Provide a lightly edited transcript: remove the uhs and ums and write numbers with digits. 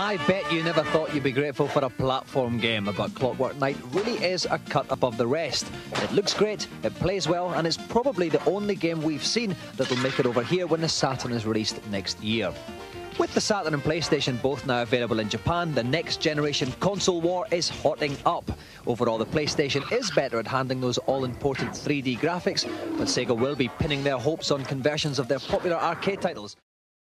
I bet you never thought you'd be grateful for a platform game, but Clockwork Knight really is a cut above the rest. It looks great, it plays well, and it's probably the only game we've seen that will make it over here when the Saturn is released next year. With the Saturn and PlayStation both now available in Japan, the next generation console war is hotting up. Overall, the PlayStation is better at handling those all-important 3D graphics, but Sega will be pinning their hopes on conversions of their popular arcade titles.